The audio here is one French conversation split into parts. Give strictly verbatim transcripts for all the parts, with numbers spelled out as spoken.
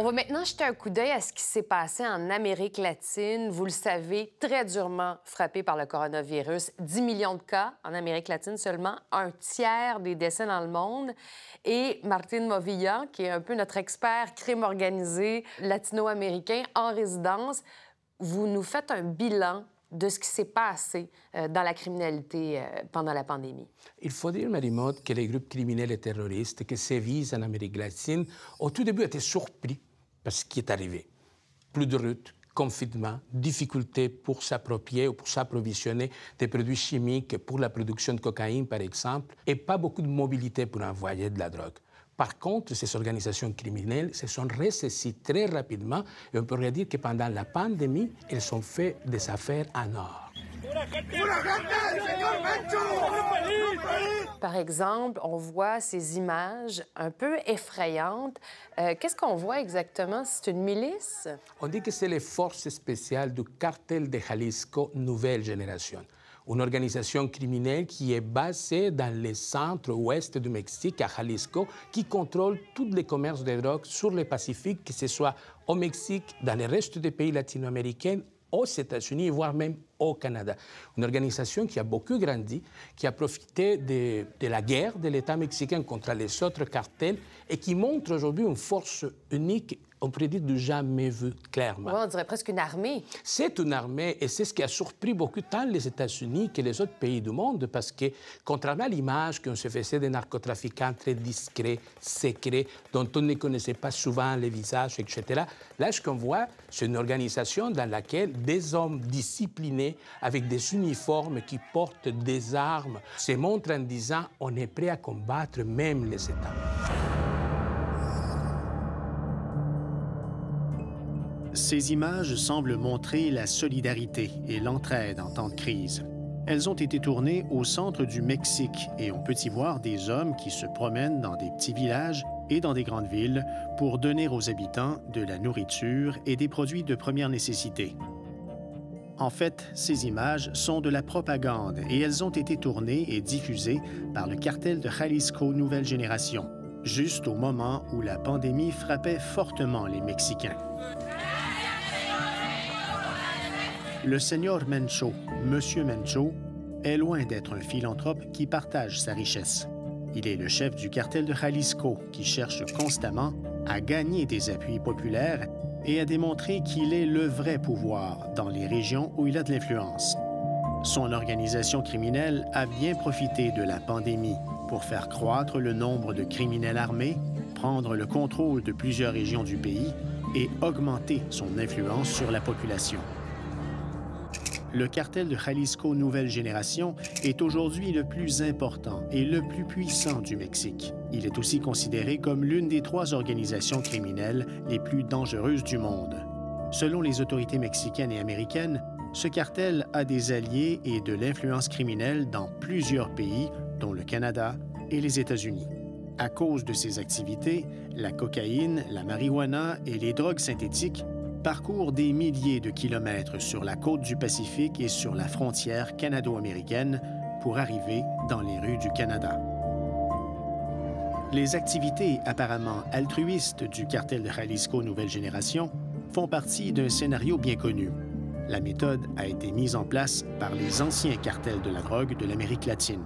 On va maintenant jeter un coup d'œil à ce qui s'est passé en Amérique latine. Vous le savez, très durement frappé par le coronavirus. dix millions de cas en Amérique latine seulement, un tiers des décès dans le monde. Et Martín Movilla, qui est un peu notre expert crime organisé latino-américain en résidence, vous nous faites un bilan de ce qui s'est passé euh, dans la criminalité euh, pendant la pandémie. Il faut dire, Marie-Maude, que les groupes criminels et terroristes qui sévissent en Amérique latine, au tout début, étaient surpris par ce qui est arrivé. Plus de routes, confinement, difficultés pour s'approprier ou pour s'approvisionner des produits chimiques pour la production de cocaïne, par exemple, et pas beaucoup de mobilité pour envoyer de la drogue. Par contre, ces organisations criminelles se sont ressaisies très rapidement et on pourrait dire que pendant la pandémie, elles ont fait des affaires en or. Par exemple, on voit ces images un peu effrayantes. Euh, Qu'est-ce qu'on voit exactement? C'est une milice? On dit que c'est les forces spéciales du cartel de Jalisco Nouvelle Génération, une organisation criminelle qui est basée dans le centre-ouest du Mexique, à Jalisco, qui contrôle tous les commerces de drogue sur le Pacifique, que ce soit au Mexique, dans le reste des pays latino-américains, aux États-Unis, voire même au Canada. Une organisation qui a beaucoup grandi, qui a profité de, de la guerre de l'État mexicain contre les autres cartels et qui montre aujourd'hui une force unique, on pourrait dire du jamais vu clairement. Oui, on dirait presque une armée. C'est une armée et c'est ce qui a surpris beaucoup tant les États-Unis que les autres pays du monde parce que, contrairement à l'image qu'on se faisait des narcotrafiquants très discrets, secrets, dont on ne connaissait pas souvent les visages, et cetera, là, ce qu'on voit, c'est une organisation dans laquelle des hommes disciplinés avec des uniformes qui portent des armes se montrent en disant « on est prêt à combattre même les États ». Ces images semblent montrer la solidarité et l'entraide en temps de crise. Elles ont été tournées au centre du Mexique et on peut y voir des hommes qui se promènent dans des petits villages et dans des grandes villes pour donner aux habitants de la nourriture et des produits de première nécessité. En fait, ces images sont de la propagande et elles ont été tournées et diffusées par le cartel de Jalisco Nouvelle Génération, juste au moment où la pandémie frappait fortement les Mexicains. Le Señor Mencho, Monsieur Mencho, est loin d'être un philanthrope qui partage sa richesse. Il est le chef du cartel de Jalisco qui cherche constamment à gagner des appuis populaires et à démontrer qu'il est le vrai pouvoir dans les régions où il a de l'influence. Son organisation criminelle a bien profité de la pandémie pour faire croître le nombre de criminels armés, prendre le contrôle de plusieurs régions du pays et augmenter son influence sur la population. Le cartel de Jalisco Nouvelle Génération est aujourd'hui le plus important et le plus puissant du Mexique. Il est aussi considéré comme l'une des trois organisations criminelles les plus dangereuses du monde. Selon les autorités mexicaines et américaines, ce cartel a des alliés et de l'influence criminelle dans plusieurs pays, dont le Canada et les États-Unis. À cause de ces activités, la cocaïne, la marijuana et les drogues synthétiques parcourent des milliers de kilomètres sur la côte du Pacifique et sur la frontière canado-américaine pour arriver dans les rues du Canada. Les activités apparemment altruistes du cartel de Jalisco Nouvelle Génération font partie d'un scénario bien connu. La méthode a été mise en place par les anciens cartels de la drogue de l'Amérique latine.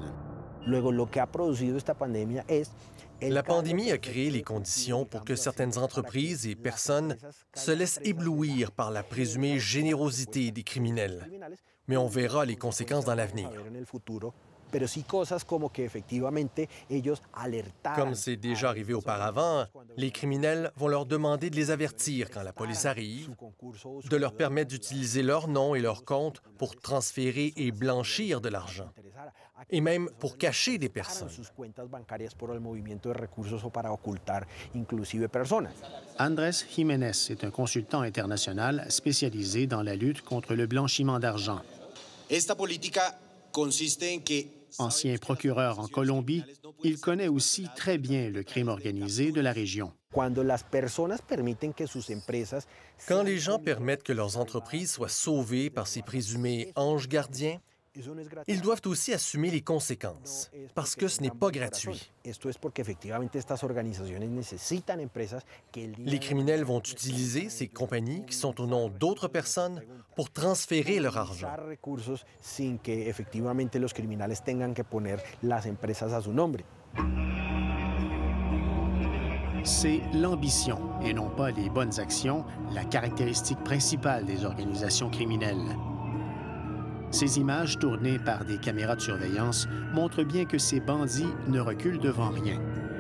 La pandémie a créé les conditions pour que certaines entreprises et personnes se laissent éblouir par la présumée générosité des criminels. Mais on verra les conséquences dans l'avenir. Comme c'est déjà arrivé auparavant, les criminels vont leur demander de les avertir quand la police arrive, de leur permettre d'utiliser leur nom et leur compte pour transférer et blanchir de l'argent, et même pour cacher des personnes. Andrés Jiménez est un consultant international spécialisé dans la lutte contre le blanchiment d'argent. Ancien procureur en Colombie, il connaît aussi très bien le crime organisé de la région. Quand les gens permettent que leurs entreprises soient sauvées par ces présumés anges gardiens, Ils doivent aussi assumer les conséquences, parce que ce n'est pas gratuit. Les criminels vont utiliser ces compagnies qui sont au nom d'autres personnes pour transférer leur argent. C'est l'ambition et non pas les bonnes actions, la caractéristique principale des organisations criminelles. Ces images tournées par des caméras de surveillance montrent bien que ces bandits ne reculent devant rien.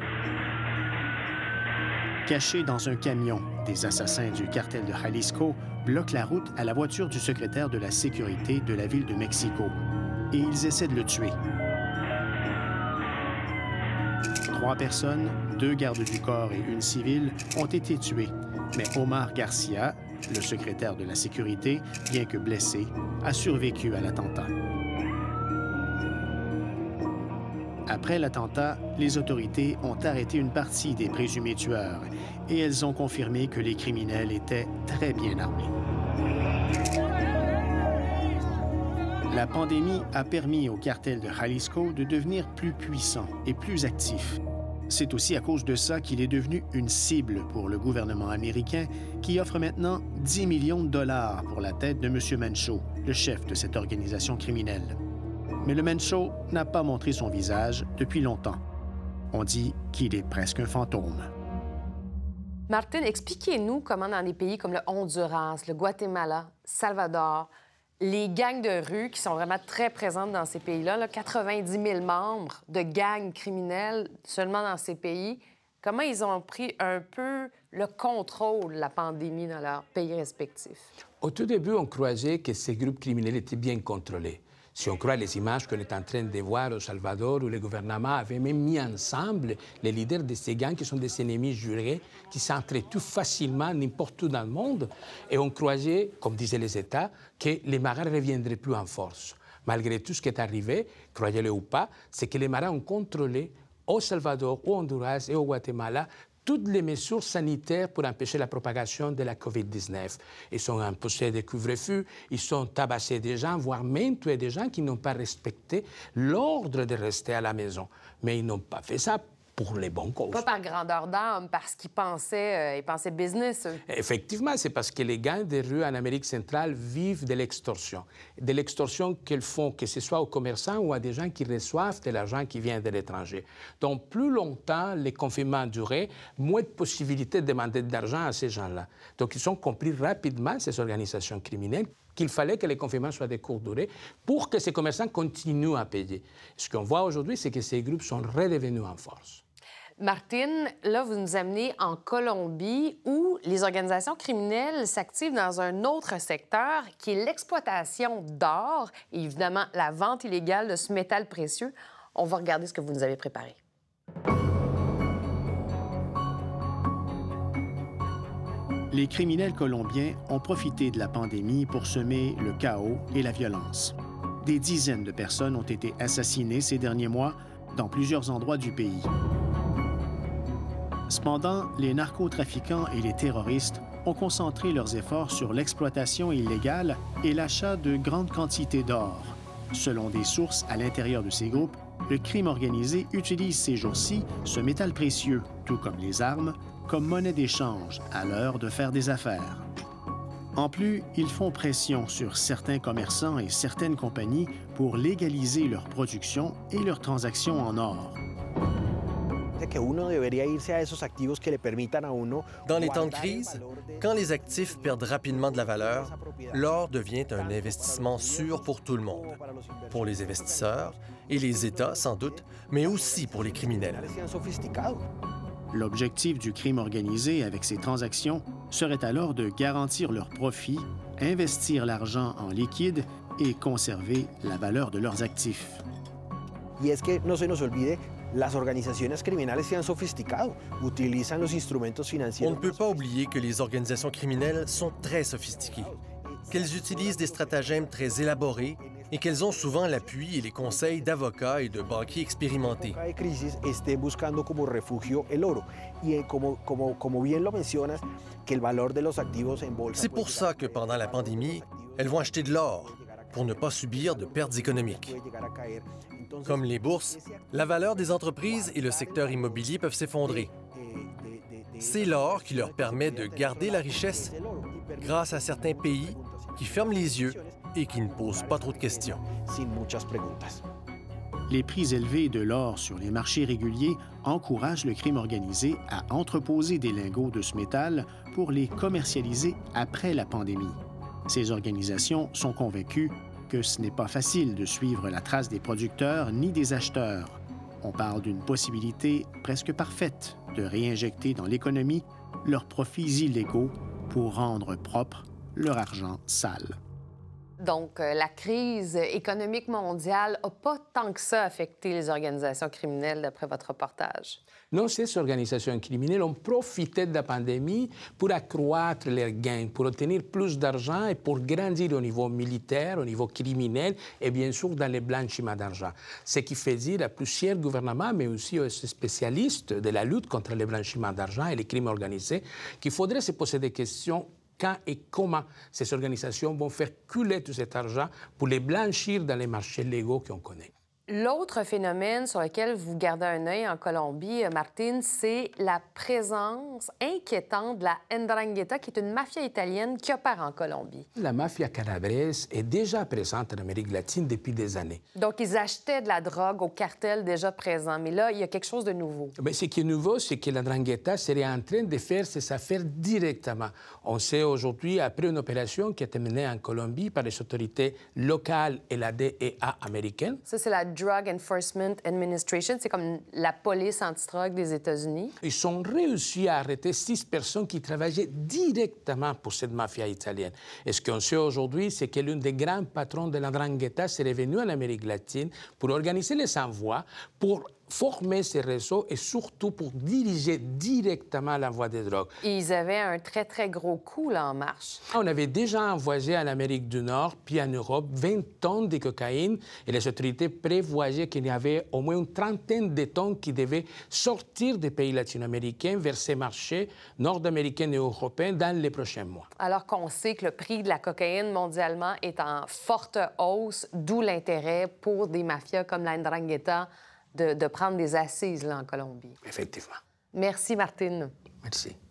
Cachés dans un camion, des assassins du cartel de Jalisco bloquent la route à la voiture du secrétaire de la sécurité de la ville de Mexico et ils essaient de le tuer. Trois personnes, deux gardes du corps et une civile, ont été tuées, mais Omar Garcia, le secrétaire de la sécurité, bien que blessé, a survécu à l'attentat. Après l'attentat, les autorités ont arrêté une partie des présumés tueurs et elles ont confirmé que les criminels étaient très bien armés. La pandémie a permis au cartel de Jalisco de devenir plus puissant et plus actif. C'est aussi à cause de ça qu'il est devenu une cible pour le gouvernement américain qui offre maintenant dix millions de dollars pour la tête de M. Mencho, le chef de cette organisation criminelle. Mais le Mencho n'a pas montré son visage depuis longtemps. On dit qu'il est presque un fantôme. Martin, expliquez-nous comment dans des pays comme le Honduras, le Guatemala, Salvador, les gangs de rue qui sont vraiment très présentes dans ces pays-là, là, quatre-vingt-dix mille membres de gangs criminels seulement dans ces pays, comment ils ont pris un peu le contrôle de la pandémie dans leurs pays respectifs? Au tout début, on croyait que ces groupes criminels étaient bien contrôlés. Si on croit les images qu'on est en train de voir au Salvador, où le gouvernement avait même mis ensemble les leaders de ces gangs qui sont des ennemis jurés, qui s'entretuent facilement n'importe où dans le monde, et on croyait, comme disaient les États, que les marins ne reviendraient plus en force. Malgré tout ce qui est arrivé, croyez-le ou pas, c'est que les marins ont contrôlé au Salvador, au Honduras et au Guatemala toutes les mesures sanitaires pour empêcher la propagation de la COVID dix-neuf. Ils ont imposé des couvre-feux, ils ont tabassé des gens, voire même tué des gens qui n'ont pas respecté l'ordre de rester à la maison. Mais ils n'ont pas fait ça pour les bons causes. Pas par grandeur d'âme, parce qu'ils pensaient, euh, ils pensaient business, eux. Effectivement, c'est parce que les gangs de rue en Amérique centrale vivent de l'extorsion. De l'extorsion qu'ils font, que ce soit aux commerçants ou à des gens qui reçoivent de l'argent qui vient de l'étranger. Donc, plus longtemps les confinements duraient, moins de possibilités de demander de l'argent à ces gens-là. Donc, ils ont compris rapidement, ces organisations criminelles, qu'il fallait que les confinements soient de courte durée pour que ces commerçants continuent à payer. Ce qu'on voit aujourd'hui, c'est que ces groupes sont redevenus en force. Martine, là, vous nous amenez en Colombie où les organisations criminelles s'activent dans un autre secteur qui est l'exploitation d'or et évidemment la vente illégale de ce métal précieux. On va regarder ce que vous nous avez préparé. Les criminels colombiens ont profité de la pandémie pour semer le chaos et la violence. Des dizaines de personnes ont été assassinées ces derniers mois dans plusieurs endroits du pays. Cependant, les narcotrafiquants et les terroristes ont concentré leurs efforts sur l'exploitation illégale et l'achat de grandes quantités d'or. Selon des sources à l'intérieur de ces groupes, le crime organisé utilise ces jours-ci ce métal précieux, tout comme les armes, comme monnaie d'échange à l'heure de faire des affaires. En plus, ils font pression sur certains commerçants et certaines compagnies pour légaliser leur production et leurs transactions en or. Dans les temps de crise, quand les actifs perdent rapidement de la valeur, l'or devient un investissement sûr pour tout le monde. Pour les investisseurs et les États, sans doute, mais aussi pour les criminels. L'objectif du crime organisé avec ces transactions serait alors de garantir leurs profits, investir l'argent en liquide et conserver la valeur de leurs actifs. Y es que no se nos olvide, las organizaciones criminales se han sofisticado, utilizan los instrumentos financieros. On ne peut pas oublier que les organisations criminelles sont très sophistiquées, qu'elles utilisent des stratagèmes très élaborés et qu'elles ont souvent l'appui et les conseils d'avocats et de banquiers expérimentés. De crisis esté buscando como refugio el oro y como como como bien lo mencionas, que el valor de los activos en bolsa. C'est pour ça que pendant la pandémie, elles vont acheter de l'or, pour ne pas subir de pertes économiques. Comme les bourses, la valeur des entreprises et le secteur immobilier peuvent s'effondrer. C'est l'or qui leur permet de garder la richesse grâce à certains pays qui ferment les yeux et qui ne posent pas trop de questions. Les prix élevés de l'or sur les marchés réguliers encouragent le crime organisé à entreposer des lingots de ce métal pour les commercialiser après la pandémie. Ces organisations sont convaincues que ce n'est pas facile de suivre la trace des producteurs ni des acheteurs. On parle d'une possibilité presque parfaite de réinjecter dans l'économie leurs profits illégaux pour rendre propre leur argent sale. Donc, euh, la crise économique mondiale n'a pas tant que ça affecté les organisations criminelles, d'après votre reportage. Non, ces organisations criminelles ont profité de la pandémie pour accroître leurs gains, pour obtenir plus d'argent et pour grandir au niveau militaire, au niveau criminel et bien sûr dans le blanchiment d'argent. Ce qui fait dire à plusieurs gouvernements, mais aussi aux spécialistes de la lutte contre le blanchiment d'argent et les crimes organisés, qu'il faudrait se poser des questions quand et comment ces organisations vont faire couler tout cet argent pour les blanchir dans les marchés légaux qu'on connaît. L'autre phénomène sur lequel vous gardez un œil en Colombie, Martine, c'est la présence inquiétante de la Ndrangheta, qui est une mafia italienne qui opère en Colombie. La mafia calabraise est déjà présente en Amérique latine depuis des années. Donc, ils achetaient de la drogue au cartel déjà présent. Mais là, il y a quelque chose de nouveau. Mais ce qui est nouveau, c'est que la Ndrangheta serait en train de faire ses affaires directement. On sait aujourd'hui, après une opération qui a été menée en Colombie par les autorités locales et la D E A américaine. Ça, c'est la Drug Enforcement Administration, c'est comme la police antidrogue des États-Unis. Ils ont réussi à arrêter six personnes qui travaillaient directement pour cette mafia italienne. Et ce qu'on sait aujourd'hui, c'est que l'un des grands patrons de la Ndrangheta serait venu en Amérique latine pour organiser les envois, pour former ces réseaux et surtout pour diriger directement l'envoi des drogues. Et ils avaient un très, très gros coup là, en marche. On avait déjà envoyé en Amérique du Nord puis en Europe vingt tonnes de cocaïne et les autorités prévoyaient qu'il y avait au moins une trentaine de tonnes qui devaient sortir des pays latino-américains vers ces marchés nord-américains et européens dans les prochains mois. Alors qu'on sait que le prix de la cocaïne mondialement est en forte hausse, d'où l'intérêt pour des mafias comme la Ndrangheta De, de prendre des assises là, en Colombie. Effectivement. Merci, Martine. Merci.